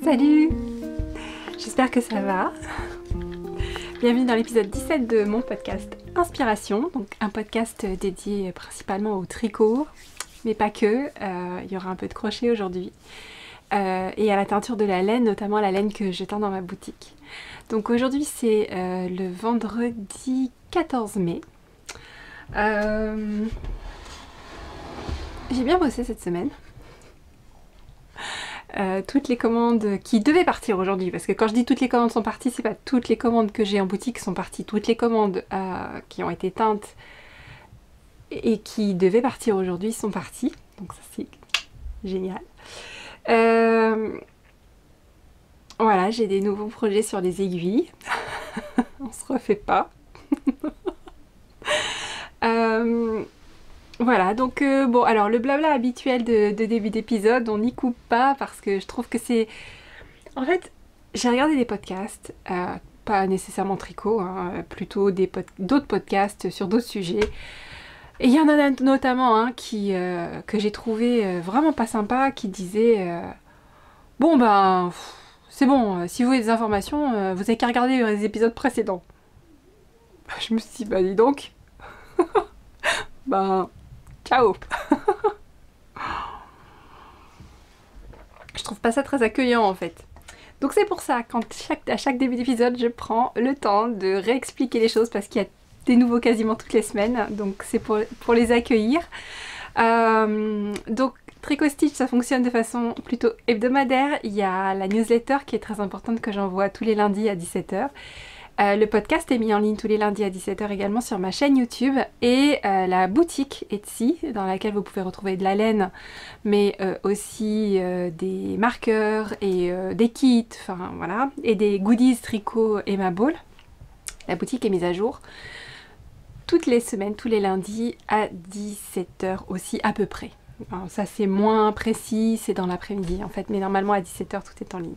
Salut! J'espère que ça va. Bienvenue dans l'épisode 17 de mon podcast Inspiration, donc un podcast dédié principalement au tricot, mais pas que, il y aura un peu de crochet aujourd'hui, et à la teinture de la laine, notamment la laine que je teins dans ma boutique. Donc aujourd'hui c'est le vendredi 14 mai. J'ai bien bossé cette semaine. Toutes les commandes qui devaient partir aujourd'hui, parce que quand je dis toutes les commandes sont parties, c'est pas toutes les commandes que j'ai en boutique sont parties, toutes les commandes qui ont été teintes et qui devaient partir aujourd'hui sont parties, donc ça c'est génial. Voilà, j'ai des nouveaux projets sur les aiguilles, on se refait pas. Voilà, donc bon, alors le blabla habituel de début d'épisode, on n'y coupe pas parce que je trouve que c'est... En fait, j'ai regardé des podcasts, pas nécessairement tricot, hein, plutôt d'autres podcasts sur d'autres sujets. Et il y en a notamment un que j'ai trouvé vraiment pas sympa, qui disait bon ben, c'est bon, si vous voulez des informations, vous avez qu'à regarder les épisodes précédents. Je me suis dit, bah dis donc, ben... Ciao. Je trouve pas ça très accueillant en fait. Donc c'est pour ça qu'à chaque début d'épisode, je prends le temps de réexpliquer les choses parce qu'il y a des nouveaux quasiment toutes les semaines. Donc c'est pour les accueillir. Donc Tricot Stitch, ça fonctionne de façon plutôt hebdomadaire. Il y a la newsletter qui est très importante que j'envoie tous les lundis à 17 h. Le podcast est mis en ligne tous les lundis à 17 h également sur ma chaîne YouTube et la boutique Etsy dans laquelle vous pouvez retrouver de la laine mais aussi des marqueurs et des kits, enfin voilà, et des goodies tricot Emma Ball. La boutique est mise à jour toutes les semaines, tous les lundis à 17 h aussi à peu près. Alors, ça c'est moins précis, c'est dans l'après-midi en fait, mais normalement à 17 h tout est en ligne.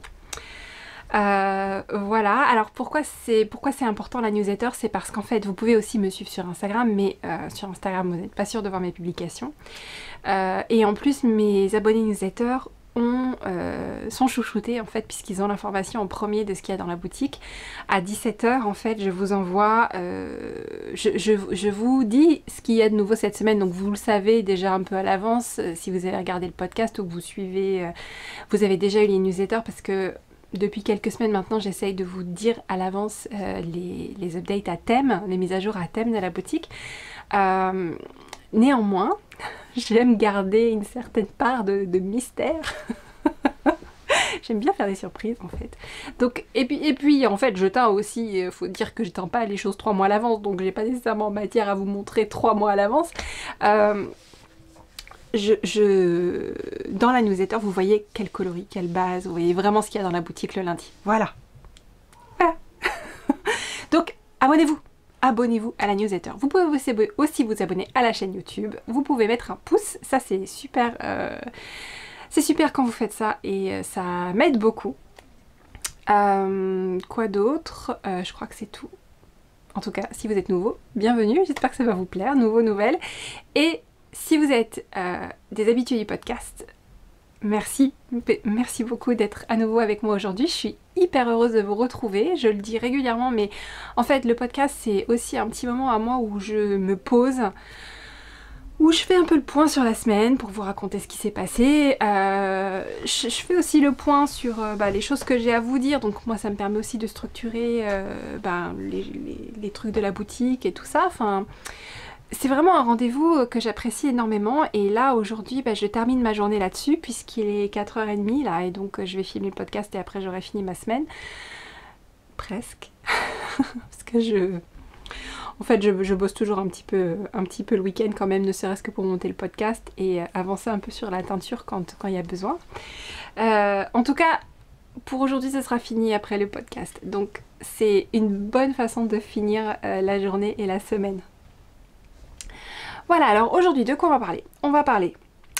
Voilà, alors pourquoi c'est important la newsletter, c'est parce qu'en fait vous pouvez aussi me suivre sur Instagram, mais sur Instagram vous n'êtes pas sûr de voir mes publications, et en plus mes abonnés newsletter sont chouchoutés en fait, puisqu'ils ont l'information en premier de ce qu'il y a dans la boutique. À 17 h en fait je vous envoie, je vous dis ce qu'il y a de nouveau cette semaine, donc vous le savez déjà un peu à l'avance si vous avez regardé le podcast ou que vous suivez, vous avez déjà eu les newsletters, parce que depuis quelques semaines maintenant, j'essaye de vous dire à l'avance les updates à thème, les mises à jour à thème de la boutique. Néanmoins, j'aime garder une certaine part de mystère. J'aime bien faire des surprises en fait. Donc, et puis en fait, je teins aussi, il faut dire que je teins pas les choses 3 mois à l'avance, donc j'ai pas nécessairement matière à vous montrer 3 mois à l'avance. Dans la newsletter, vous voyez quel coloris, quelle base, vous voyez vraiment ce qu'il y a dans la boutique le lundi. Voilà. Voilà. Donc, abonnez-vous à la newsletter. Vous pouvez aussi vous abonner à la chaîne YouTube. Vous pouvez mettre un pouce, ça c'est super quand vous faites ça et ça m'aide beaucoup. Quoi d'autre? Je crois que c'est tout. En tout cas, si vous êtes nouveau, bienvenue, j'espère que ça va vous plaire, nouvelle. Et si vous êtes des habitués du podcast, merci beaucoup d'être à nouveau avec moi aujourd'hui. Je suis hyper heureuse de vous retrouver, je le dis régulièrement, mais en fait le podcast c'est aussi un petit moment à moi où je me pose, où je fais un peu le point sur la semaine pour vous raconter ce qui s'est passé. Je fais aussi le point sur les choses que j'ai à vous dire, donc moi ça me permet aussi de structurer les trucs de la boutique et tout ça. Enfin, c'est vraiment un rendez-vous que j'apprécie énormément, et là aujourd'hui je termine ma journée là-dessus puisqu'il est 4 h 30 là, et donc je vais filmer le podcast et après j'aurai fini ma semaine. Presque. Parce que je bosse toujours un petit peu le week-end quand même, ne serait-ce que pour monter le podcast et avancer un peu sur la teinture quand il y a besoin. En tout cas, pour aujourd'hui ça sera fini après le podcast, donc c'est une bonne façon de finir la journée et la semaine. Voilà, alors aujourd'hui, de quoi on va parler? On va parler...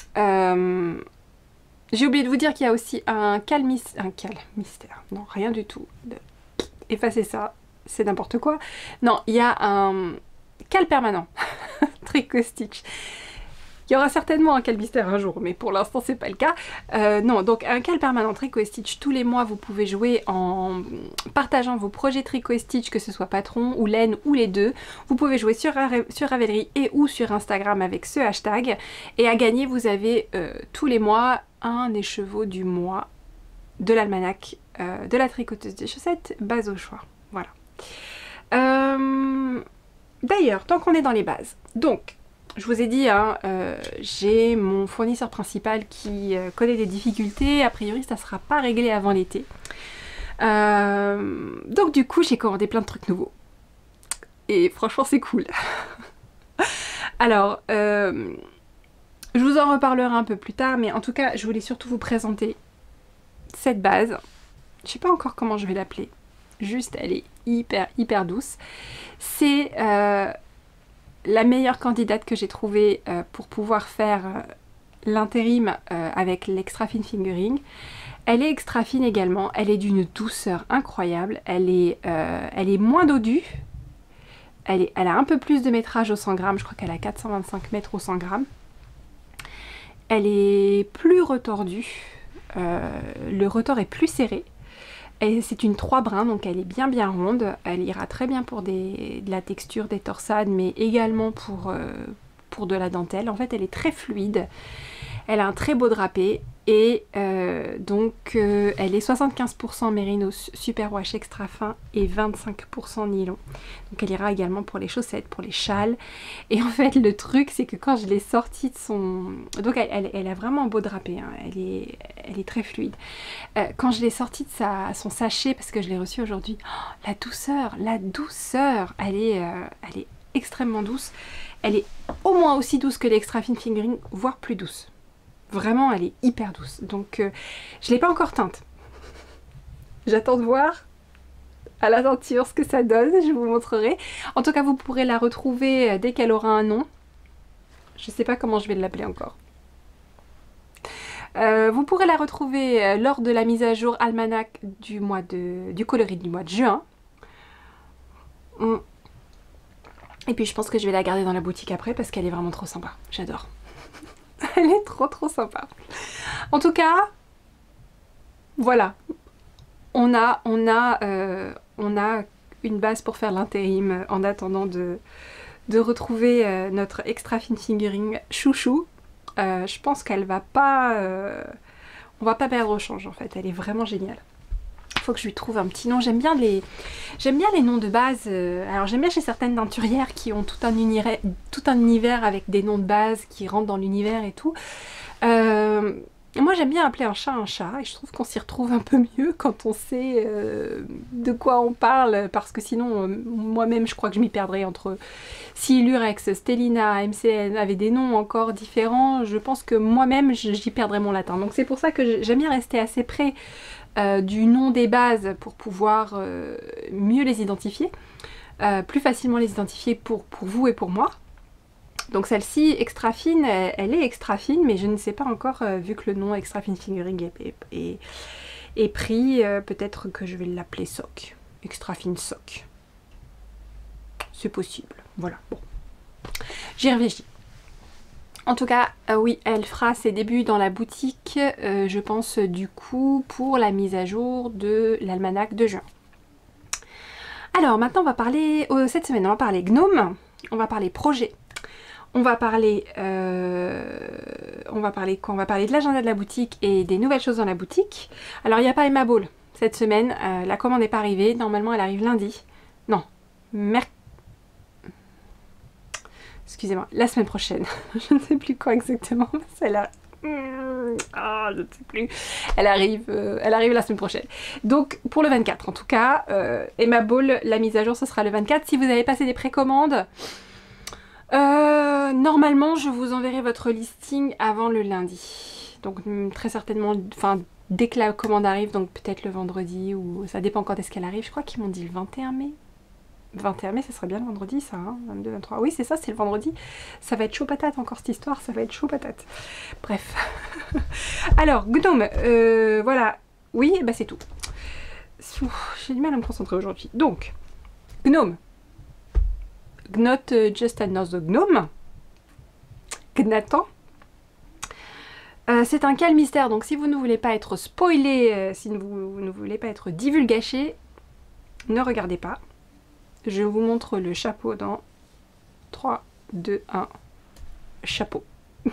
J'ai oublié de vous dire qu'il y a aussi un mystère. Non, rien du tout. Effacez ça, c'est n'importe quoi. Non, il y a un cal permanent. Tricot Stitch. Il y aura certainement un calbister un jour, mais pour l'instant c'est pas le cas. Non, donc un cal permanent Tricot et Stitch, tous les mois vous pouvez jouer en partageant vos projets Tricot et Stitch, que ce soit patron ou laine ou les deux. Vous pouvez jouer sur Ravelry et ou sur Instagram avec ce hashtag. Et à gagner, vous avez tous les mois un écheveau du mois de l'almanach de la tricoteuse des chaussettes, base au choix. Voilà. D'ailleurs, tant qu'on est dans les bases, donc je vous ai dit, hein, j'ai mon fournisseur principal qui connaît des difficultés. A priori, ça ne sera pas réglé avant l'été. Donc du coup, j'ai commandé plein de trucs nouveaux. Et franchement, c'est cool. Alors, je vous en reparlerai un peu plus tard, mais en tout cas, je voulais surtout vous présenter cette base. Je sais pas encore comment je vais l'appeler. Juste, elle est hyper douce. C'est la meilleure candidate que j'ai trouvée pour pouvoir faire l'intérim avec l'extra fine fingering. Elle est extra fine également, elle est d'une douceur incroyable, elle est moins dodue, elle a un peu plus de métrage au 100 grammes, je crois qu'elle a 425 mètres au 100 grammes. Elle est plus retordue, le retord est plus serré. C'est une 3 brins, donc elle est bien ronde, elle ira très bien pour de la texture, des torsades, mais également pour de la dentelle. En fait, elle est très fluide, elle a un très beau drapé, et donc elle est 75% mérinos superwash extra fin et 25% nylon. Donc elle ira également pour les chaussettes, pour les châles. Et en fait le truc c'est que quand je l'ai sortie de son... Donc elle a vraiment un beau drapé, hein. Elle est très fluide. Quand je l'ai sortie de son sachet, parce que je l'ai reçue aujourd'hui, oh, la douceur, elle est extrêmement douce. Elle est au moins aussi douce que l'extra fine fingering, voire plus douce. Vraiment, elle est hyper douce. Donc, je ne l'ai pas encore teinte. J'attends de voir à la teinture ce que ça donne. Je vous montrerai. En tout cas, vous pourrez la retrouver dès qu'elle aura un nom. Je ne sais pas comment je vais l'appeler encore. Vous pourrez la retrouver lors de la mise à jour almanach du coloris du mois de juin. Et puis, je pense que je vais la garder dans la boutique après parce qu'elle est vraiment trop sympa. J'adore. Elle est trop sympa. En tout cas, voilà. On a une base pour faire l'intérim en attendant de retrouver notre extra fine fingering chouchou. Je pense qu'elle va pas... on va pas perdre au change en fait. Elle est vraiment géniale. Il faut que je lui trouve un petit nom. J'aime bien les noms de base. Alors j'aime bien chez certaines teinturières qui ont tout un univers avec des noms de base qui rentrent dans l'univers et tout. Moi j'aime bien appeler un chat et je trouve qu'on s'y retrouve un peu mieux quand on sait de quoi on parle, parce que sinon moi-même je crois que je m'y perdrais entre... Si Lurex, Stellina, MCN avaient des noms encore différents, je pense que moi-même j'y perdrais mon latin. Donc c'est pour ça que j'aime bien rester assez près du nom des bases pour pouvoir mieux les identifier, plus facilement les identifier pour vous et pour moi. Donc celle-ci, extra fine, elle est extra fine, mais je ne sais pas encore, vu que le nom extra fine fingering est pris, peut-être que je vais l'appeler sock, extra fine sock. C'est possible, voilà, bon. J'y réfléchis. En tout cas, oui, elle fera ses débuts dans la boutique, je pense du coup, pour la mise à jour de l'almanach de juin. Alors maintenant on va parler, cette semaine on va parler gnome, on va parler projet, on va parler quoi? On va parler de l'agenda de la boutique et des nouvelles choses dans la boutique. Alors il n'y a pas Emma Ball cette semaine, la commande n'est pas arrivée, normalement elle arrive lundi, non, excusez-moi, la semaine prochaine. Je ne sais plus quand exactement. Celle-là. Je ne sais plus. Elle arrive la semaine prochaine. Donc pour le 24 en tout cas. Emma Ball, la mise à jour ce sera le 24. Si vous avez passé des précommandes, normalement je vous enverrai votre listing avant le lundi. Donc très certainement, enfin dès que la commande arrive, donc peut-être le vendredi, ou ça dépend quand est-ce qu'elle arrive. Je crois qu'ils m'ont dit le 21 mai. 21 mai, ça serait bien le vendredi, ça, hein, 22, 23. Oui, c'est ça, c'est le vendredi. Ça va être chaud patate encore cette histoire, ça va être chaud patate. Bref. Alors, gnome, voilà. Oui, bah c'est tout. J'ai du mal à me concentrer aujourd'hui. Donc, gnome. Not just another gnome. Gnatan. C'est un cal mystère, donc si vous ne voulez pas être spoilé, si vous ne voulez pas être divulgaché, ne regardez pas. Je vous montre le chapeau dans 3, 2, 1, chapeau.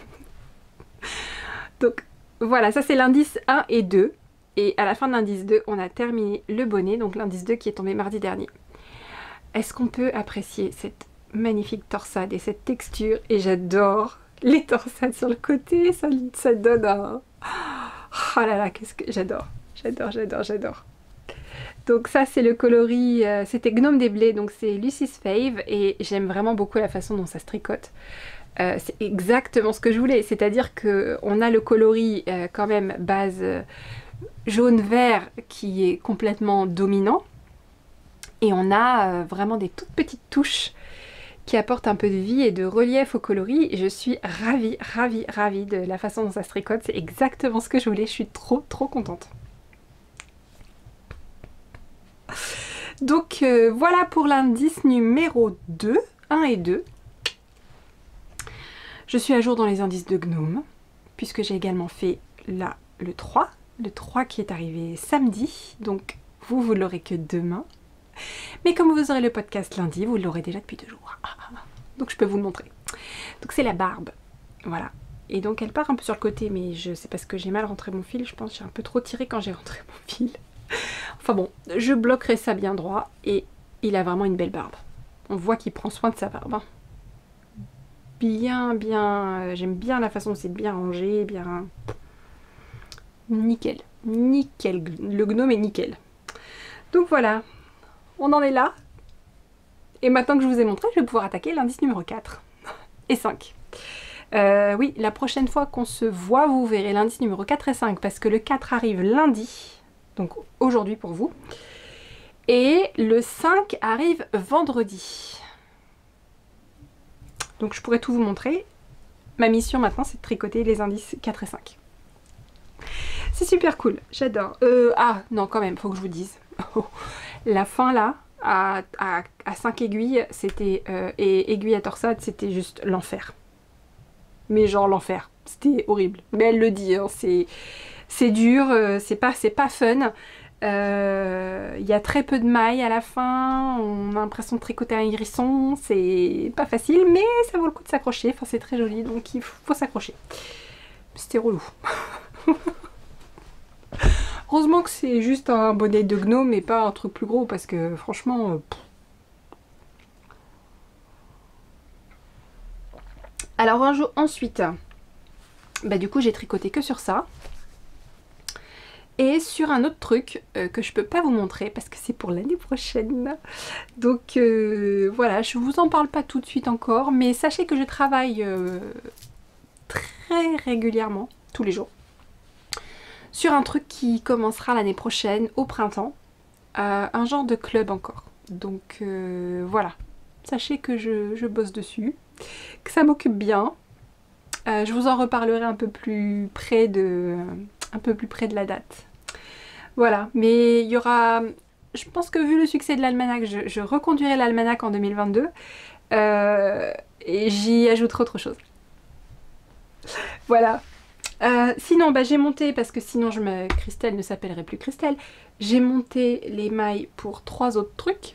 Donc voilà, ça c'est l'indice 1 et 2. Et à la fin de l'indice 2, on a terminé le bonnet, donc l'indice 2 qui est tombé mardi dernier. Est-ce qu'on peut apprécier cette magnifique torsade et cette texture? Et j'adore les torsades sur le côté, ça donne un... Oh là là, qu'est-ce que... J'adore, j'adore, j'adore, j'adore. Donc ça c'est le coloris, c'était Gnome des Blés, donc c'est Lucy's Fave, et j'aime vraiment beaucoup la façon dont ça se tricote. C'est exactement ce que je voulais, c'est-à-dire qu'on a le coloris quand même base jaune-vert qui est complètement dominant, et on a vraiment des toutes petites touches qui apportent un peu de vie et de relief au coloris. Et je suis ravie, ravie, ravie de la façon dont ça se tricote, c'est exactement ce que je voulais, je suis trop, trop contente. Donc voilà pour l'indice numéro 2, 1 et 2. Je suis à jour dans les indices de Gnome, puisque j'ai également fait là le 3 qui est arrivé samedi, donc vous l'aurez que demain. Mais comme vous aurez le podcast lundi, vous l'aurez déjà depuis 2 jours. Donc je peux vous le montrer. Donc c'est la barbe, voilà. Et donc elle part un peu sur le côté, mais c'est parce que j'ai mal rentré mon fil, je pense que j'ai un peu trop tiré quand j'ai rentré mon fil. Enfin bon, je bloquerai ça bien droit, et il a vraiment une belle barbe. On voit qu'il prend soin de sa barbe. Hein. Bien, j'aime bien la façon dont c'est bien rangé, bien... Nickel, nickel, le gnome est nickel. Donc voilà, on en est là. Et maintenant que je vous ai montré, je vais pouvoir attaquer l'indice numéro 4 et 5. Oui, la prochaine fois qu'on se voit, vous verrez l'indice numéro 4 et 5, parce que le 4 arrive lundi, donc aujourd'hui pour vous, et le 5 arrive vendredi. Donc je pourrais tout vous montrer. Ma mission maintenant, c'est de tricoter les indices 4 et 5. C'est super cool, j'adore. Ah non, quand même, faut que je vous dise. La fin là, à 5 aiguilles, c'était et aiguille à torsade, c'était juste l'enfer. Mais genre l'enfer, c'était horrible. Mais elle le dit, hein, c'est dur, c'est pas fun. Il y a très peu de mailles à la fin, on a l'impression de tricoter un hérisson, c'est pas facile, mais ça vaut le coup de s'accrocher, enfin c'est très joli, donc il faut s'accrocher. C'était relou. Heureusement que c'est juste un bonnet de gnome et pas un truc plus gros, parce que franchement... Alors un jour, ensuite, bah du coup j'ai tricoté que sur ça. Et sur un autre truc que je peux pas vous montrer parce que c'est pour l'année prochaine. Donc voilà, je vous en parle pas tout de suite encore, mais sachez que je travaille très régulièrement, tous les jours, sur un truc qui commencera l'année prochaine, au printemps. Un genre de club encore. Donc voilà, sachez que je bosse dessus, que ça m'occupe bien. Je vous en reparlerai un peu plus près de la date. Voilà, mais il y aura... Je pense que vu le succès de l'almanach, je reconduirai l'almanach en 2022 et j'y ajouterai autre chose. Voilà. Sinon, bah, j'ai monté, parce que sinon Christelle ne s'appellerait plus Christelle, j'ai monté les mailles pour 3 autres trucs.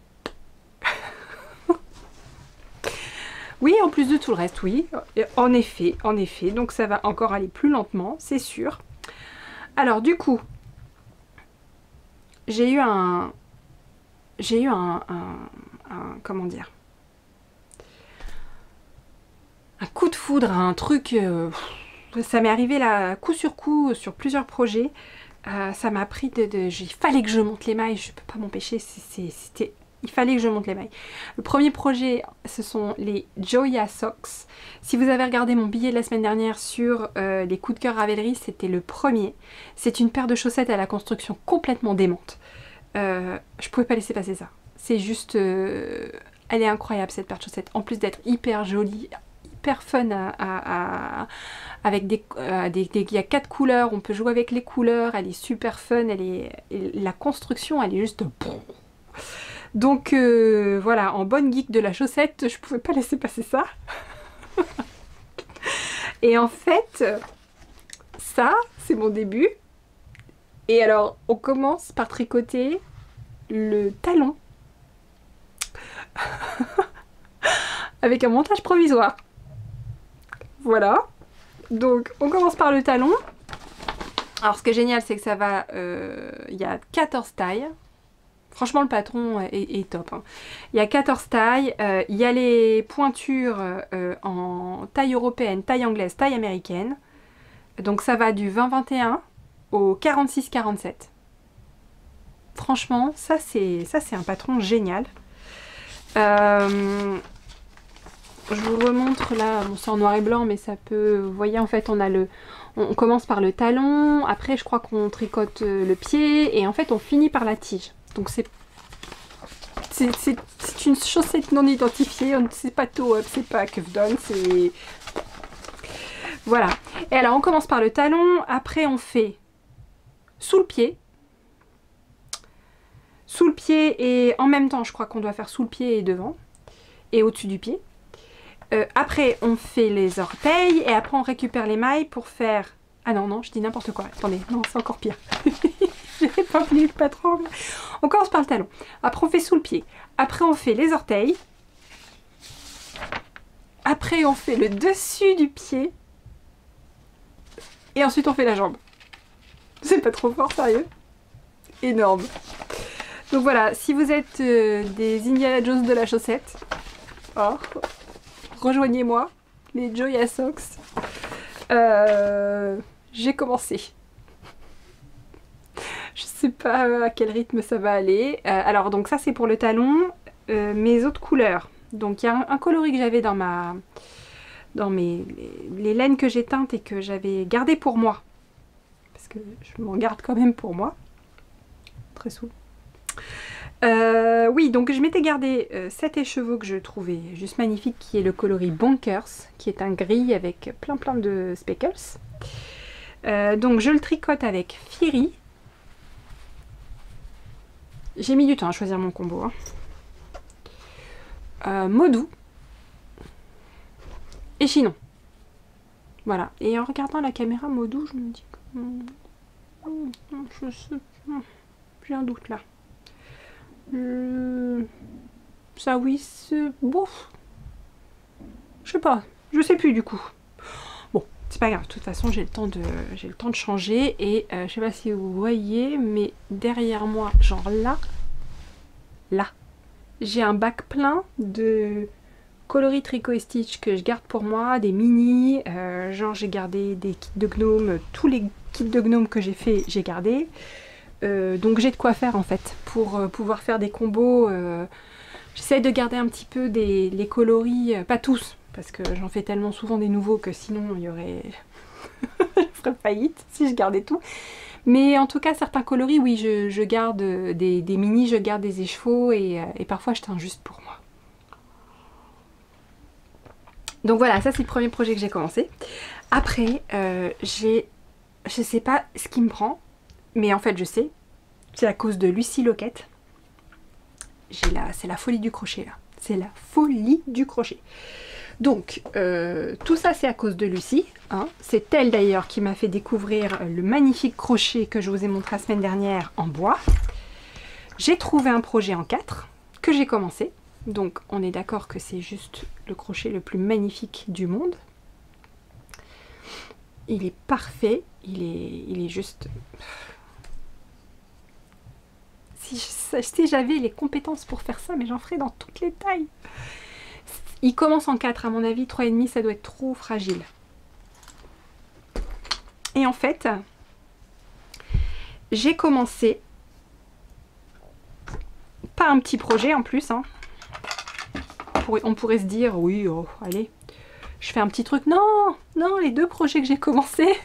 Oui, en plus de tout le reste, oui. En effet, donc ça va encore aller plus lentement, c'est sûr. Alors du coup, j'ai eu un comment dire, un coup de foudre, un truc, ça m'est arrivé là coup sur coup sur plusieurs projets. Ça m'a pris il fallait que je monte les mailles, je peux pas m'empêcher, il fallait que je monte les mailles. Le premier projet, ce sont les Joya Socks. Si vous avez regardé mon billet de la semaine dernière sur les coups de cœur Ravelry, c'était le premier. C'est une paire de chaussettes à la construction complètement démente. Je pouvais pas laisser passer ça. C'est juste... elle est incroyable cette paire de chaussettes. En plus d'être hyper jolie, hyper fun avec il y a 4 couleurs, on peut jouer avec les couleurs, elle est super fun, la construction, elle est juste... Donc voilà, en bonne geek de la chaussette, je pouvais pas laisser passer ça. Et en fait, ça, c'est mon début. Et alors, on commence par tricoter le talon. Avec un montage provisoire. Voilà. Donc, on commence par le talon. Alors, ce qui est génial, c'est que ça va... Il y a 14 tailles. Franchement, le patron est top. Hein. Il y a 14 tailles. Il y a les pointures en taille européenne, taille anglaise, taille américaine. Donc, ça va du 20-21 au 46-47. Franchement, ça, c'est un patron génial. Je vous remontre là, bon, c'est en noir et blanc, mais ça peut... Vous voyez, en fait, on commence par le talon. Après, je crois qu'on tricote le pied. Et en fait, on finit par la tige. Donc c'est une chaussette non identifiée, c'est pas toe up, c'est pas cuff down, c'est... Voilà. Et alors on commence par le talon, après on fait sous le pied. Sous le pied et en même temps je crois qu'on doit faire sous le pied et devant. Et au-dessus du pied. Après on fait les orteils et après on récupère les mailles pour faire... Ah non, non, je dis n'importe quoi. Attendez, non, c'est encore pire. J'avais pas oublié le patron. On commence par le talon. Après, on fait sous le pied. Après, on fait les orteils. Après, on fait le dessus du pied. Et ensuite, on fait la jambe. C'est pas trop fort, sérieux. Énorme. Donc voilà, si vous êtes des Indiana Jones de la chaussette, oh, rejoignez-moi, les Joya Socks. J'ai commencé. Je sais pas à quel rythme ça va aller. Alors donc ça c'est pour le talon. Mes autres couleurs. Donc il y a un coloris que j'avais dans les laines que j'ai teintes et que j'avais gardé pour moi. Parce que je m'en garde quand même pour moi. Très souvent. Oui, donc je m'étais gardé cet écheveau que je trouvais juste magnifique, qui est le coloris Bonkers, qui est un gris avec plein de speckles. Donc je le tricote avec Firi. J'ai mis du temps à choisir mon combo. Hein. Modou et Chinon. Voilà. Et en regardant la caméra Modou, je me dis que... j'ai un doute là. Ça oui, c'est... Bon. Je sais pas. Je sais plus du coup. Bon, c'est pas grave. De toute façon, j'ai le temps de changer. Et je sais pas si vous voyez, mais derrière moi, genre là, j'ai un bac plein de coloris tricot et stitch que je garde pour moi, des mini. Genre j'ai gardé des kits de gnomes. Tous les kits de gnomes que j'ai fait, j'ai gardé. Donc j'ai de quoi faire en fait pour pouvoir faire des combos. J'essaie de garder un petit peu les coloris, pas tous, parce que j'en fais tellement souvent des nouveaux que sinon il y aurait... je ferais faillite si je gardais tout. Mais en tout cas certains coloris, oui, je garde des mini, je garde des écheveaux et parfois je teins juste pour moi. Donc voilà, ça c'est le premier projet que j'ai commencé. Après, je sais pas ce qui me prend. Mais en fait, je sais, c'est à cause de Lucie Loquette. C'est la folie du crochet, là. C'est la folie du crochet. Donc, tout ça, c'est à cause de Lucie. Hein. C'est elle, d'ailleurs, qui m'a fait découvrir le magnifique crochet que je vous ai montré la semaine dernière en bois. J'ai trouvé un projet en 4 que j'ai commencé. Donc, on est d'accord que c'est juste le crochet le plus magnifique du monde. Il est parfait. Il est juste... Si j'avais les compétences pour faire ça, mais j'en ferais dans toutes les tailles. Il commence en 4, à mon avis, 3,5, ça doit être trop fragile. Et en fait, j'ai commencé, pas un petit projet en plus, hein. On pourrait se dire, oui, oh, allez, je fais un petit truc. Non, non, les 2 projets que j'ai commencé.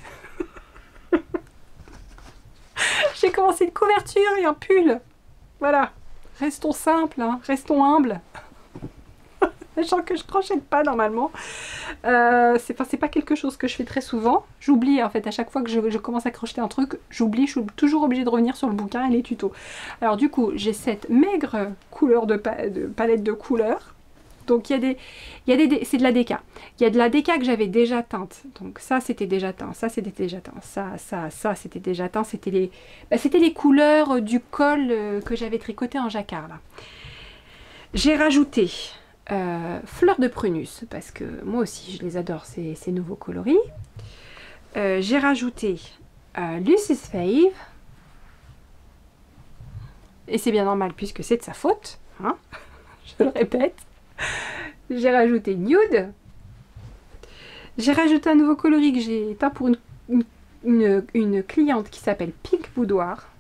J'ai commencé une couverture et un pull. Voilà, restons simples, hein, restons humbles. Sachant que je crochète pas normalement. C'est pas quelque chose que je fais très souvent. J'oublie en fait à chaque fois que je commence à crocheter un truc, j'oublie, je suis toujours obligée de revenir sur le bouquin et les tutos. Alors du coup, j'ai cette maigre couleur de palette de couleurs. Donc c'est de la déca. Il y a de la déca que j'avais déjà teinte. Donc ça c'était déjà teint, ça c'était déjà teint, ça c'était déjà teint. C'était les couleurs du col que j'avais tricoté en jacquard là. J'ai rajouté Fleur de Prunus, parce que moi aussi je les adore ces nouveaux coloris. J'ai rajouté Lucy's Fave. Et c'est bien normal puisque c'est de sa faute, hein, je le répète. J'ai rajouté Nude. J'ai rajouté un nouveau coloris que j'ai peint pour une cliente qui s'appelle Pink Boudoir.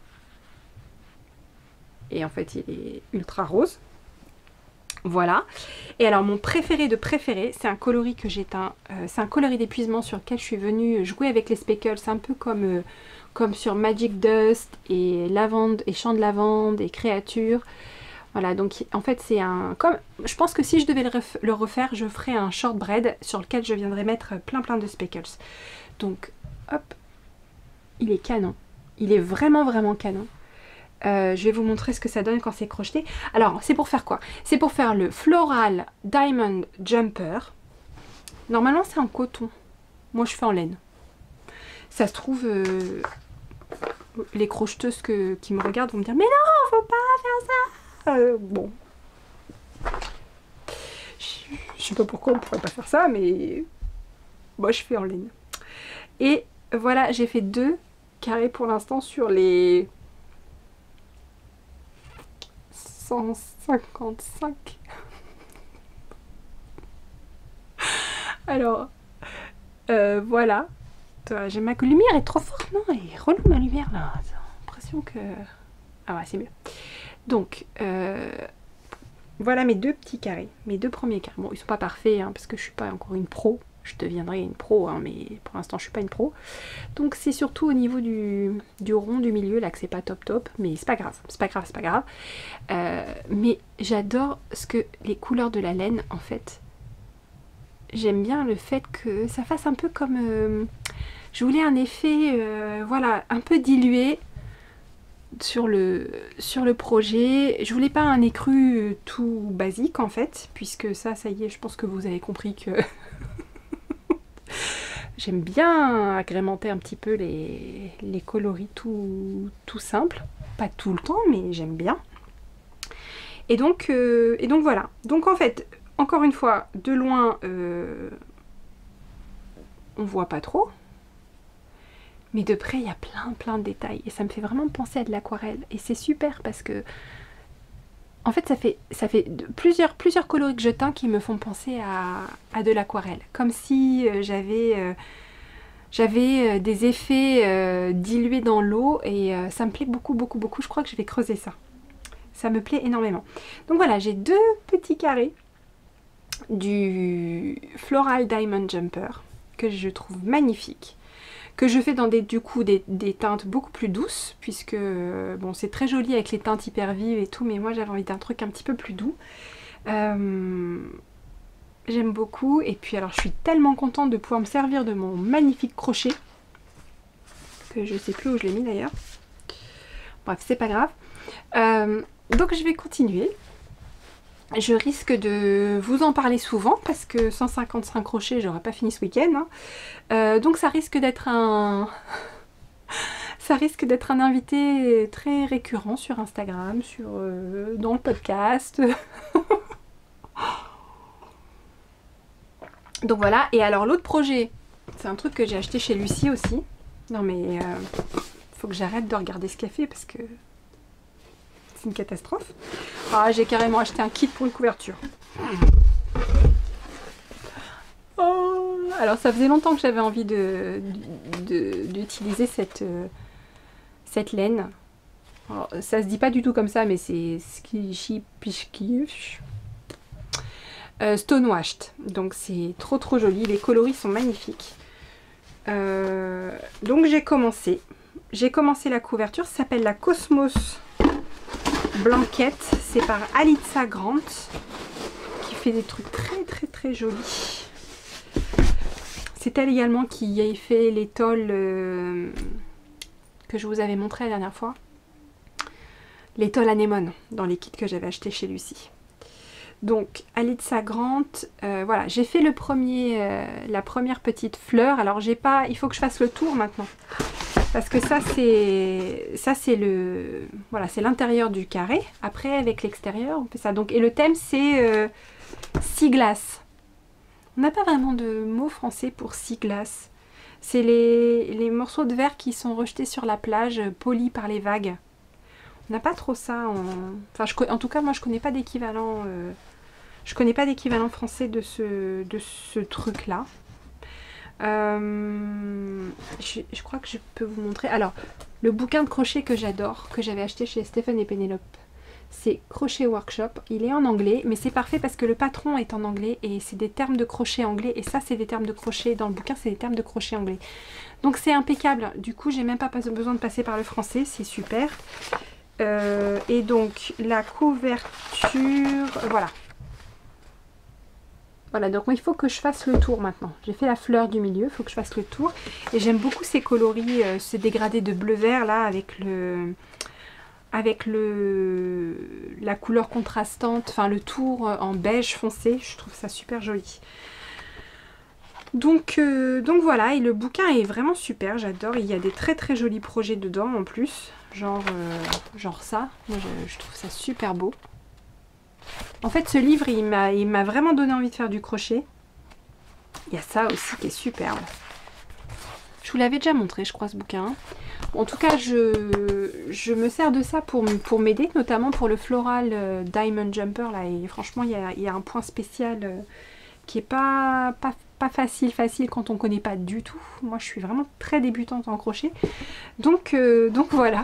Et en fait, il est ultra rose. Voilà. Et alors, mon préféré de préféré, c'est un coloris que j'ai teint. C'est un coloris d'épuisement sur lequel je suis venue jouer avec les speckles. C'est un peu comme sur Magic Dust et Lavande et Chant de Lavande et Créature. Voilà, donc en fait c'est je pense que si je devais le refaire, je ferais un shortbread sur lequel je viendrais mettre plein de speckles. Donc hop, il est canon. Il est vraiment canon. Je vais vous montrer ce que ça donne quand c'est crocheté. Alors c'est pour faire quoi? C'est pour faire le Floral Diamond Jumper. Normalement c'est en coton. Moi je fais en laine. Ça se trouve, les crocheteuses qui me regardent vont me dire mais non, faut pas faire ça. Bon, je sais pas pourquoi on pourrait pas faire ça, mais moi je fais en laine. Et voilà, j'ai fait 2 carrés pour l'instant sur les 155. Alors, voilà. J'ai ma lumière est trop forte, non? Elle est relou ma lumière là. J'ai l'impression que... Ah ouais, c'est mieux. Donc, voilà mes 2 petits carrés, mes 2 premiers carrés. Bon, ils sont pas parfaits, hein, parce que je suis pas encore une pro. Je deviendrai une pro, hein, mais pour l'instant, je suis pas une pro. Donc, c'est surtout au niveau du rond du milieu, là, que c'est pas top, mais c'est pas grave, c'est pas grave. Mais j'adore les couleurs de la laine, en fait. J'aime bien le fait que ça fasse un peu comme... je voulais un effet, voilà, un peu dilué sur le projet. Je voulais pas un écru tout basique en fait, puisque ça y est, je pense que vous avez compris que j'aime bien agrémenter un petit peu les coloris tout simples. Pas tout le temps, mais j'aime bien. Et donc voilà. Donc en fait, encore une fois, de loin, on voit pas trop. Mais de près, il y a plein de détails. Et ça me fait vraiment penser à de l'aquarelle. Et c'est super parce que... En fait, ça fait plusieurs coloris que je teins qui me font penser à de l'aquarelle. Comme si j'avais des effets dilués dans l'eau. Et ça me plaît beaucoup. Je crois que je vais creuser ça. Ça me plaît énormément. Donc voilà, j'ai 2 petits carrés du Floral Diamond Jumper que je trouve magnifique. Que je fais dans des teintes beaucoup plus douces, puisque bon, c'est très joli avec les teintes hyper vives et tout, mais moi j'avais envie d'un truc un petit peu plus doux. J'aime beaucoup, et puis alors je suis tellement contente de pouvoir me servir de mon magnifique crochet, que je sais plus où je l'ai mis d'ailleurs. Bref, c'est pas grave. Donc je vais continuer. Je risque de vous en parler souvent parce que 155 crochets, j'aurais pas fini ce week-end. Hein. Donc ça risque d'être un invité très récurrent sur Instagram, dans le podcast. Donc voilà. Et alors l'autre projet, c'est un truc que j'ai acheté chez Lucie aussi. Non mais faut que j'arrête de regarder ce qu'elle fait parce que c'est une catastrophe. Ah, j'ai carrément acheté un kit pour une couverture. Oh, alors ça faisait longtemps que j'avais envie d'utiliser cette laine. Alors, ça se dit pas du tout comme ça, mais c'est Stonewashed. Donc c'est trop joli. Les coloris sont magnifiques. Donc j'ai commencé la couverture. Ça s'appelle la Cosmos Blanquette, c'est par Alitza Grant qui fait des trucs très jolis. C'est elle également qui a fait l'étole que je vous avais montré la dernière fois, l'étole anémone dans les kits que j'avais acheté chez Lucie. Donc Alitza Grant, voilà, j'ai fait le premier, la première petite fleur. Alors j'ai pas, il faut que je fasse le tour maintenant. Parce que ça c'est le, voilà, c'est l'intérieur du carré. Après avec l'extérieur on fait ça. Donc, et le thème c'est sea glass. On n'a pas vraiment de mot français pour sea glass. C'est les morceaux de verre qui sont rejetés sur la plage, polis par les vagues. On n'a pas trop ça enfin, en tout cas moi je connais pas d'équivalent français de ce truc là. Je crois que je peux vous montrer. Alors, le bouquin de crochet que j'adore, que j'avais acheté chez Stephen et Penelope, c'est Crochet Workshop. Il est en anglais, mais c'est parfait parce que le patron est en anglais et c'est des termes de crochet anglais. Et ça, c'est des termes de crochet. Dans le bouquin, c'est des termes de crochet anglais. Donc, c'est impeccable. Du coup, j'ai même pas besoin de passer par le français. C'est super. Et donc, la couverture... Voilà. Voilà, donc moi il faut que je fasse le tour maintenant. J'ai fait la fleur du milieu, il faut que je fasse le tour. Et j'aime beaucoup ces coloris, ces dégradés de bleu-vert là avec la couleur contrastante, enfin le tour en beige foncé. Je trouve ça super joli. Donc voilà, et le bouquin est vraiment super, j'adore. Il y a des très très jolis projets dedans en plus, genre ça. Moi je trouve ça super beau. En fait, ce livre, il m'a vraiment donné envie de faire du crochet. Il y a ça aussi qui est superbe. Je vous l'avais déjà montré, je crois, ce bouquin. En tout cas, je me sers de ça pour m'aider, notamment pour le floral Diamond Jumper. Là, et franchement, il y a un point spécial qui est pas facile quand on ne connaît pas du tout. Moi, je suis vraiment très débutante en crochet. Donc voilà.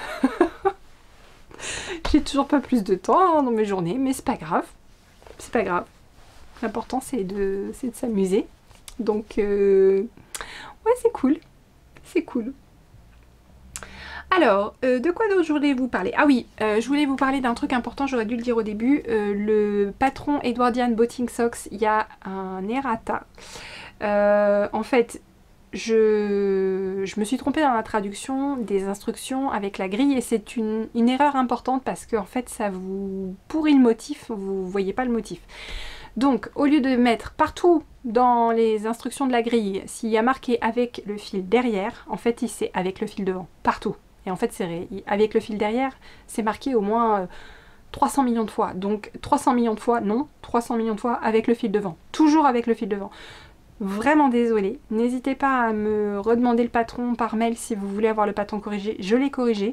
J'ai toujours pas plus de temps dans mes journées, mais c'est pas grave. C'est pas grave. L'important c'est de s'amuser. Donc ouais, c'est cool. C'est cool. Alors, de quoi d'autre je voulais vous parler? Ah oui, je voulais vous parler d'un truc important, j'aurais dû le dire au début. Le patron Edwardian Boating Socks, il y a un errata. En fait, je me suis trompée dans la traduction des instructions avec la grille et c'est une erreur importante parce que en fait ça vous pourrit le motif, vous voyez pas le motif. Donc au lieu de mettre partout dans les instructions de la grille, s'il y a marqué avec le fil derrière, en fait c'est avec le fil devant, partout. Et en fait c'est avec le fil derrière, c'est marqué au moins 300 millions de fois. Donc 300 millions de fois, non, 300 millions de fois avec le fil devant. Toujours avec le fil devant. Vraiment désolée, n'hésitez pas à me redemander le patron par mail si vous voulez avoir le patron corrigé, je l'ai corrigé.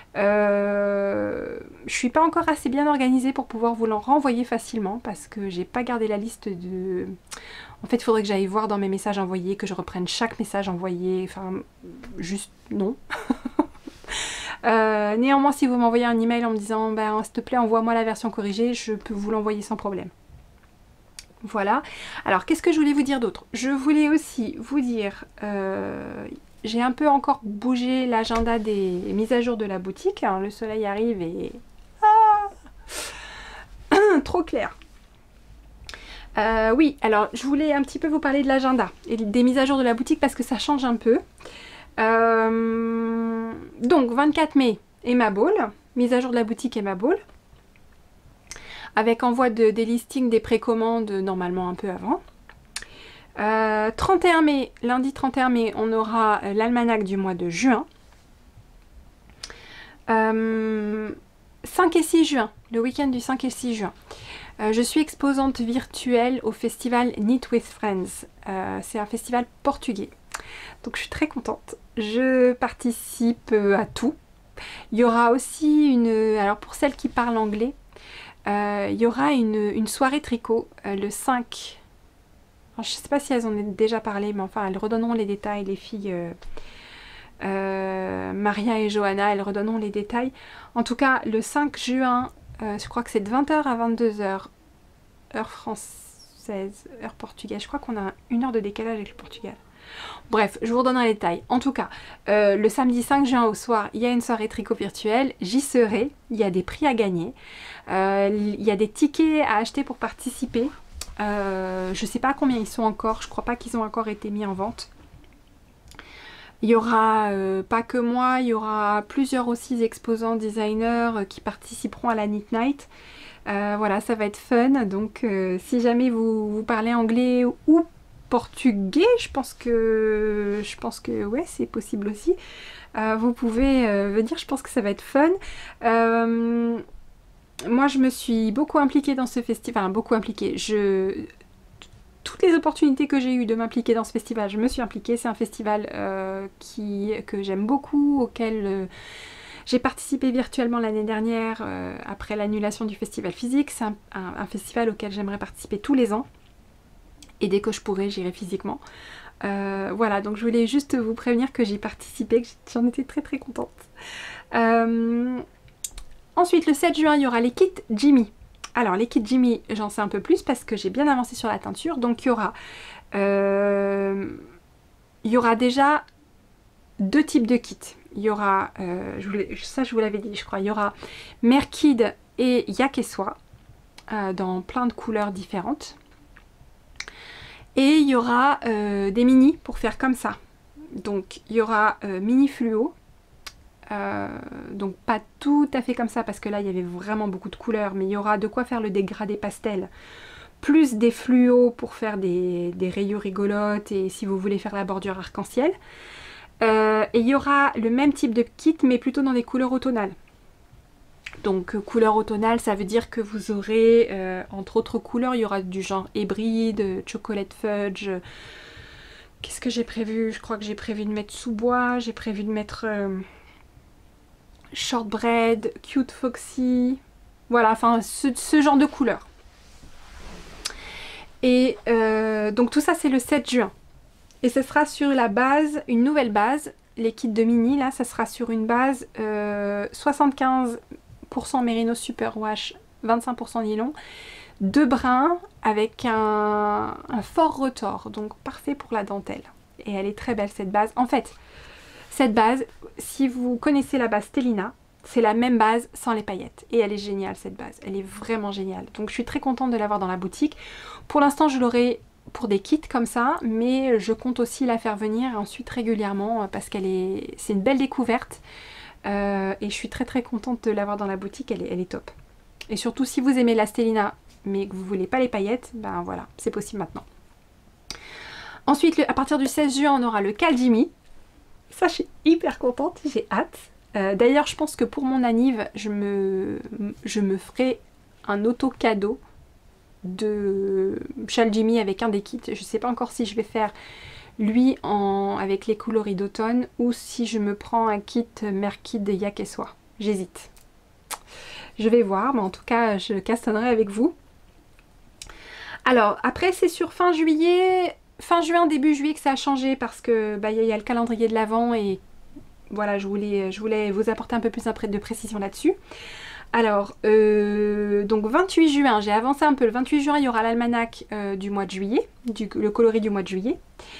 Je suis pas encore assez bien organisée pour pouvoir vous l'en renvoyer facilement parce que j'ai pas gardé la liste de... En fait il faudrait que j'aille voir dans mes messages envoyés, que je reprenne chaque message envoyé, enfin juste non. Néanmoins si vous m'envoyez un email en me disant ben, s'il te plaît envoie-moi la version corrigée, je peux vous l'envoyer sans problème. Voilà. Alors, qu'est-ce que je voulais vous dire d'autre? Je voulais aussi vous dire, j'ai un peu encore bougé l'agenda des mises à jour de la boutique. Hein, le soleil arrive et... Ah trop clair. Oui, alors, je voulais un petit peu vous parler de l'agenda et des mises à jour de la boutique parce que ça change un peu. Donc, 24 mai, Emma Ball. Mise à jour de la boutique Emma Ball. Avec envoi des listings des précommandes normalement un peu avant. 31 mai, lundi 31 mai, on aura l'almanach du mois de juin. 5 et 6 juin, le week-end du 5 et 6 juin. Je suis exposante virtuelle au festival Knit with Friends. C'est un festival portugais. Donc je suis très contente. Je participe à tout. Il y aura aussi une... Alors pour celles qui parlent anglais, il y aura une soirée tricot le 5. Alors, je ne sais pas si elles en ont déjà parlé, mais enfin elles redonneront les détails, les filles Maria et Johanna, elles redonneront les détails. En tout cas, le 5 juin, je crois que c'est de 20 h à 22 h, heure française, heure portugaise. Je crois qu'on a une heure de décalage avec le Portugal. Bref, je vous redonnerai les détails. En tout cas, le samedi 5 juin au soir, il y a une soirée tricot virtuelle. J'y serai. Il y a des prix à gagner. Il y a des tickets à acheter pour participer. Je ne sais pas combien ils sont encore. Je crois pas qu'ils ont encore été mis en vente. Il y aura pas que moi, il y aura plusieurs aussi exposants designers qui participeront à la Knit Night. Voilà, ça va être fun. Donc si jamais vous parlez anglais ou portugais, je pense que ouais, c'est possible aussi. Vous pouvez venir, je pense que ça va être fun. Moi, je me suis beaucoup impliquée dans ce festival, enfin, beaucoup impliquée. Toutes les opportunités que j'ai eues de m'impliquer dans ce festival, je me suis impliquée. C'est un festival que j'aime beaucoup, auquel j'ai participé virtuellement l'année dernière après l'annulation du festival physique. C'est un festival auquel j'aimerais participer tous les ans. Et dès que je pourrai, j'irai physiquement. Voilà, donc je voulais juste vous prévenir que j'y participé, que j'en étais très très contente. Ensuite, le 7 juin, il y aura les kits Jimmy. Alors, les kits Jimmy, j'en sais un peu plus parce que j'ai bien avancé sur la teinture. Donc, il y aura déjà deux types de kits. Il y aura, ça je vous l'avais dit, je crois, il y aura Merkid et Yakeswa dans plein de couleurs différentes. Et il y aura des mini pour faire comme ça. Donc, il y aura mini fluo. Donc pas tout à fait comme ça parce que là il y avait vraiment beaucoup de couleurs, mais il y aura de quoi faire le dégradé pastel, plus des fluos pour faire des rayures rigolotes et si vous voulez faire la bordure arc-en-ciel. Et il y aura le même type de kit mais plutôt dans des couleurs automnales. Donc couleur automnale, ça veut dire que vous aurez entre autres couleurs, il y aura du genre hybride, chocolate fudge. Qu'est-ce que j'ai prévu? Je crois que j'ai prévu de mettre sous-bois, j'ai prévu de mettre shortbread, cute foxy, voilà, enfin ce genre de couleurs. Et donc tout ça c'est le 7 juin. Et ce sera sur la base, une nouvelle base, les kits de mini là, ça sera sur une base 75% Merino Superwash, 25% nylon, 2 brins avec un fort retors, donc parfait pour la dentelle. Et elle est très belle cette base. En fait, cette base, si vous connaissez la base Stellina, c'est la même base sans les paillettes. Et elle est géniale cette base, elle est vraiment géniale. Donc je suis très contente de l'avoir dans la boutique. Pour l'instant je l'aurai pour des kits comme ça, mais je compte aussi la faire venir ensuite régulièrement parce c'est une belle découverte. Et je suis très très contente de l'avoir dans la boutique, elle est top. Et surtout si vous aimez la Stellina mais que vous voulez pas les paillettes, ben voilà, c'est possible maintenant. Ensuite, à partir du 16 juin, on aura le Cal Jimmy. Ça, je suis hyper contente, j'ai hâte. D'ailleurs, je pense que pour mon anniv, je me ferai un auto-cadeau de Chal Jimmy avec un des kits. Je sais pas encore si je vais faire lui avec les coloris d'automne ou si je me prends un kit Merkid de Yakeswa. J'hésite. Je vais voir, mais en tout cas, je castonnerai avec vous. Alors, après, c'est sur fin juillet, fin juin, début juillet que ça a changé parce que y a le calendrier de l'Avent et voilà, je voulais vous apporter un peu plus de précision là-dessus. Alors, donc 28 juin, j'ai avancé un peu. Le 28 juin, il y aura l'almanach du mois de juillet, le coloris du mois de juillet.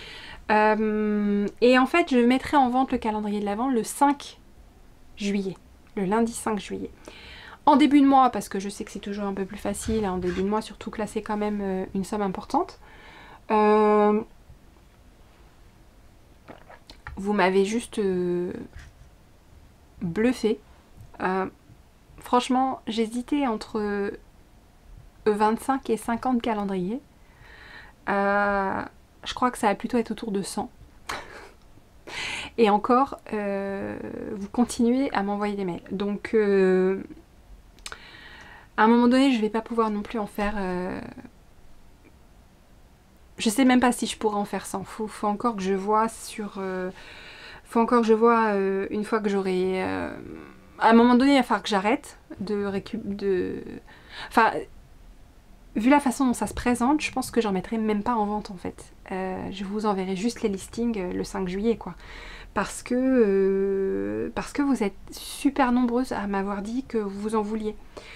Et en fait, je mettrai en vente le calendrier de l'Avent le 5 juillet, le lundi 5 juillet. En début de mois, parce que je sais que c'est toujours un peu plus facile, en début de mois, surtout que là c'est quand même une somme importante. Vous m'avez juste bluffé. Franchement, j'hésitais entre 25 et 50 calendriers. Je crois que ça va plutôt être autour de 100. Et encore, vous continuez à m'envoyer des mails. Donc, à un moment donné, je vais pas pouvoir non plus en faire... Je sais même pas si je pourrais en faire 100. Faut encore que je vois sur... faut encore que je vois une fois que j'aurai... à un moment donné, il va falloir que j'arrête Enfin, vu la façon dont ça se présente, je pense que j'en mettrai même pas en vente en fait. Je vous enverrai juste les listings le 5 juillet quoi. Parce que vous êtes super nombreuses à m'avoir dit que vous en vouliez.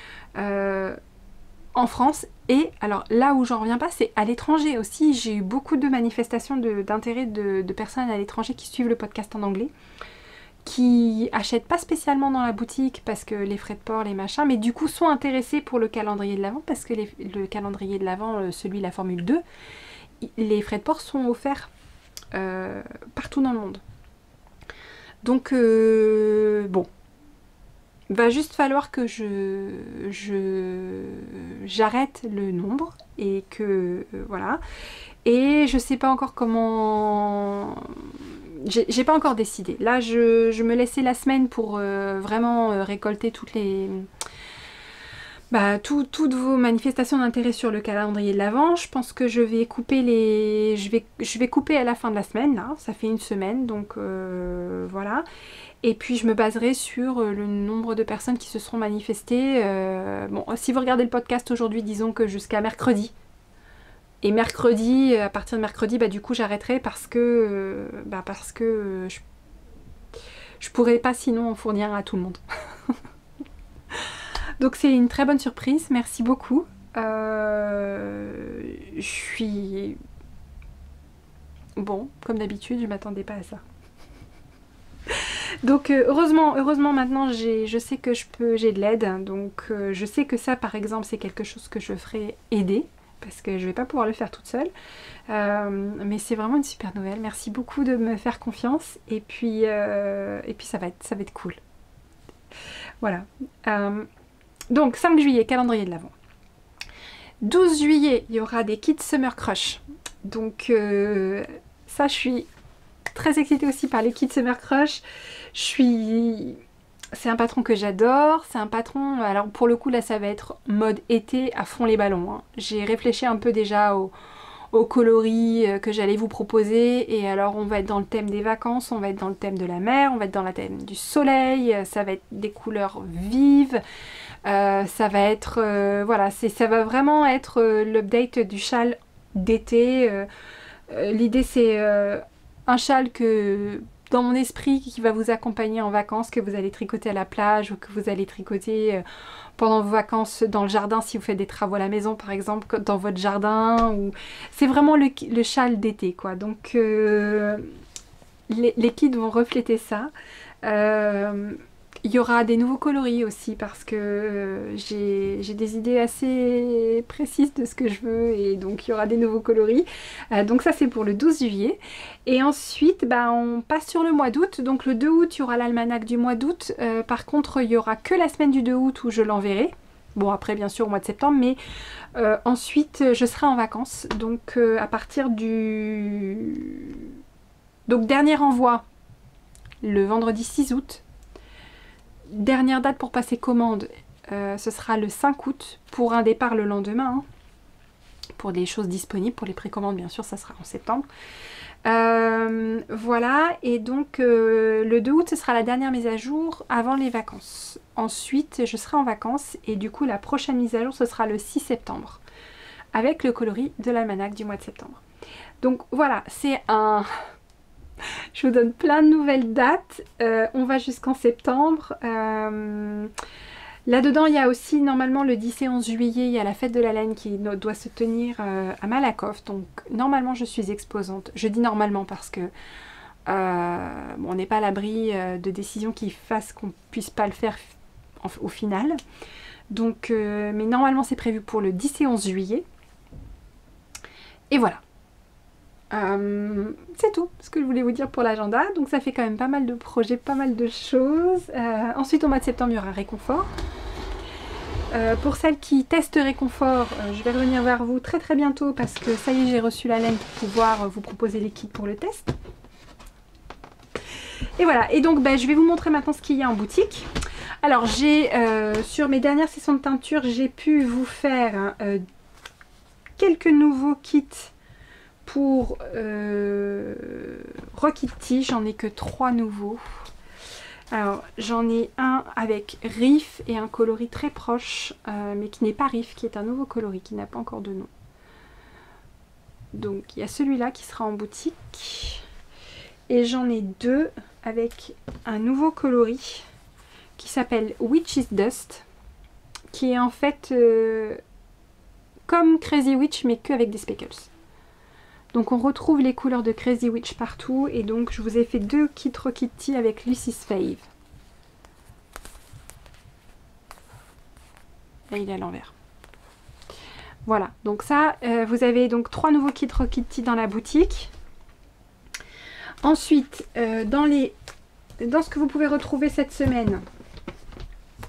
En France, et alors là où j'en reviens pas, c'est à l'étranger aussi. J'ai eu beaucoup de manifestations d'intérêt de personnes à l'étranger qui suivent le podcast en anglais, qui achètent pas spécialement dans la boutique parce que les frais de port, les machins, mais du coup sont intéressés pour le calendrier de l'Avent parce que le calendrier de l'Avent, celui de la Formule 2, les frais de port sont offerts partout dans le monde. Donc bon, va juste falloir que j'arrête le nombre et que voilà. Et je sais pas encore comment. J'ai pas encore décidé. Là, je me laissais la semaine pour vraiment récolter toutes les. Toutes vos manifestations d'intérêt sur le calendrier de l'Avent. Je pense que je vais couper les. Je vais couper à la fin de la semaine, là. Ça fait une semaine, donc voilà. Et puis je me baserai sur le nombre de personnes qui se seront manifestées. Bon, si vous regardez le podcast aujourd'hui, disons que jusqu'à mercredi. Et mercredi, à partir de mercredi, du coup j'arrêterai parce que je pourrais pas sinon en fournir à tout le monde. Donc c'est une très bonne surprise, merci beaucoup. Je suis... Bon, comme d'habitude, je m'attendais pas à ça. Donc heureusement maintenant je sais que j'ai de l'aide, donc je sais que ça par exemple c'est quelque chose que je ferai aider, parce que je vais pas pouvoir le faire toute seule, mais c'est vraiment une super nouvelle, merci beaucoup de me faire confiance, et puis ça va être cool. Voilà. Donc 5 juillet, calendrier de l'Avent. 12 juillet, il y aura des kits Summer Crush, donc ça je suis très excitée aussi par les kits Summer Crush. C'est un patron que j'adore, c'est un patron, alors pour le coup là ça va être mode été à fond les ballons, hein. J'ai réfléchi un peu déjà aux coloris que j'allais vous proposer, et alors on va être dans le thème des vacances, on va être dans le thème de la mer, on va être dans le thème du soleil, ça va être des couleurs vives, ça va être, voilà, ça va vraiment être l'update du châle d'été. L'idée c'est un châle que dans mon esprit qui va vous accompagner en vacances, que vous allez tricoter à la plage ou que vous allez tricoter pendant vos vacances dans le jardin si vous faites des travaux à la maison par exemple, dans votre jardin. Ou... C'est vraiment le châle d'été quoi. Donc les kits vont refléter ça. Il y aura des nouveaux coloris aussi parce que j'ai des idées assez précises de ce que je veux, et donc il y aura des nouveaux coloris. Donc ça c'est pour le 12 juillet. Et ensuite on passe sur le mois d'août. Donc le 2 août il y aura l'almanach du mois d'août. Par contre il y aura que la semaine du 2 août où je l'enverrai. Bon après bien sûr au mois de septembre, mais ensuite je serai en vacances. Donc à partir du... Donc dernier envoi le vendredi 6 août. Dernière date pour passer commande, ce sera le 5 août pour un départ le lendemain. Hein. Pour des choses disponibles, pour les précommandes bien sûr, ça sera en septembre. Voilà, et donc le 2 août ce sera la dernière mise à jour avant les vacances. Ensuite je serai en vacances et du coup la prochaine mise à jour ce sera le 6 septembre avec le coloris de l'almanach du mois de septembre. Donc voilà, c'est un... Je vous donne plein de nouvelles dates, on va jusqu'en septembre. Là-dedans, il y a aussi normalement le 10 et 11 juillet, il y a la fête de la laine qui doit se tenir à Malakoff. Donc normalement, je suis exposante. Je dis normalement parce que bon, on n'est pas à l'abri de décisions qui fassent qu'on ne puisse pas le faire au final. Donc, mais normalement, c'est prévu pour le 10 et 11 juillet. Et voilà. C'est tout ce que je voulais vous dire pour l'agenda. Donc ça fait quand même pas mal de projets, pas mal de choses. Ensuite au mois de septembre il y aura Réconfort. Pour celles qui testent Réconfort, je vais revenir vers vous très très bientôt parce que ça y est, j'ai reçu la laine pour pouvoir vous proposer les kits pour le test. Et voilà, et donc je vais vous montrer maintenant ce qu'il y a en boutique. Alors j'ai sur mes dernières sessions de teinture, j'ai pu vous faire quelques nouveaux kits pour Rock Kitty. J'en ai que 3 nouveaux. Alors j'en ai un avec Riff et un coloris très proche, mais qui n'est pas Riff, qui est un nouveau coloris qui n'a pas encore de nom. Donc il y a celui-là qui sera en boutique. Et j'en ai 2 avec un nouveau coloris qui s'appelle Witch's Dust, qui est en fait comme Crazy Witch mais qu'avec des speckles. Donc on retrouve les couleurs de Crazy Witch partout, et donc je vous ai fait 2 kits Rock Kitty avec Lucy's Fave. Là il est à l'envers. Voilà, donc ça, vous avez donc 3 nouveaux kits Rock Kitty dans la boutique. Ensuite, dans ce que vous pouvez retrouver cette semaine,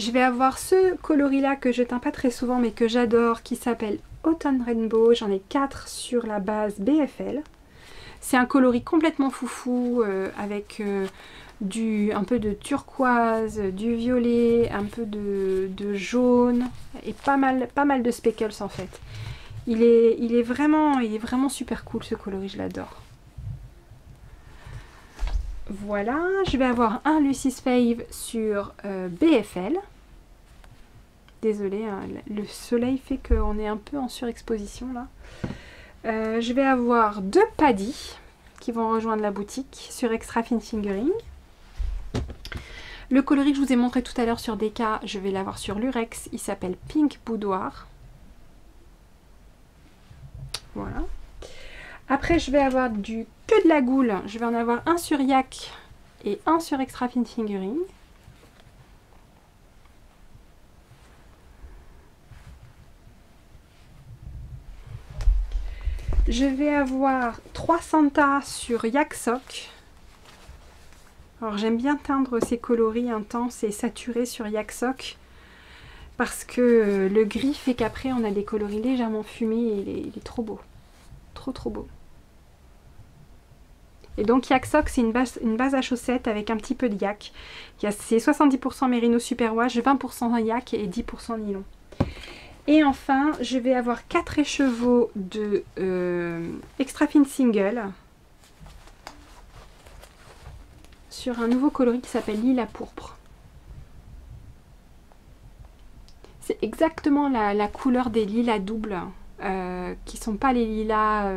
Je vais avoir ce coloris là que je teins pas très souvent mais que j'adore, qui s'appelle Autumn Rainbow. J'en ai 4 sur la base BFL. C'est un coloris complètement foufou avec un peu de turquoise, du violet, un peu de jaune et pas mal de speckles en fait. Il est vraiment super cool ce coloris, je l'adore. Voilà, je vais avoir un Lucy's Fave sur BFL. Désolée, hein, le soleil fait qu'on est un peu en surexposition là. Je vais avoir 2 Paddy qui vont rejoindre la boutique sur Extra Fine Fingering. Le coloris que je vous ai montré tout à l'heure sur DK, je vais l'avoir sur Lurex. Il s'appelle Pink Boudoir. Voilà. Après, je vais avoir que de la goule. Je vais en avoir un sur Yak et un sur Extra Fine Fingering. Je vais avoir 3 Santa sur Yak Sock. Alors j'aime bien teindre ces coloris intenses et saturés sur Yak Sock parce que le gris fait qu'après on a des coloris légèrement fumés et il est trop beau. Trop beau. Et donc Yak Sock, c'est une base à chaussettes avec un petit peu de yak. C'est 70% Merino Superwash, 20% yak et 10% nylon. Et enfin, je vais avoir 4 écheveaux de Extra Fine Single sur un nouveau coloris qui s'appelle Lilas Pourpre. C'est exactement la couleur des lilas doubles, qui sont pas les lilas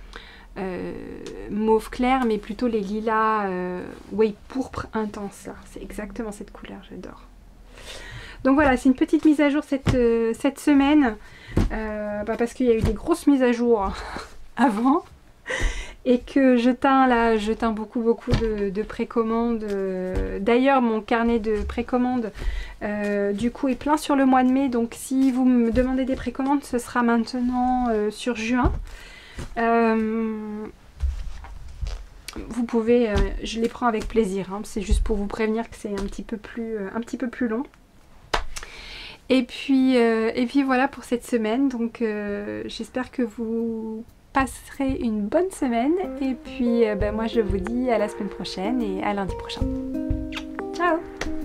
mauve clair, mais plutôt les lilas pourpre intense. C'est exactement cette couleur, j'adore. Donc voilà, c'est une petite mise à jour cette semaine, parce qu'il y a eu des grosses mises à jour avant, et que je teins beaucoup de précommandes. D'ailleurs, mon carnet de précommandes, du coup, est plein sur le mois de mai, donc si vous me demandez des précommandes, ce sera maintenant sur juin. Vous pouvez, je les prends avec plaisir, hein, c'est juste pour vous prévenir que c'est un petit peu plus long. Et puis voilà pour cette semaine, donc j'espère que vous passerez une bonne semaine, et puis moi je vous dis à la semaine prochaine et à lundi prochain. Ciao!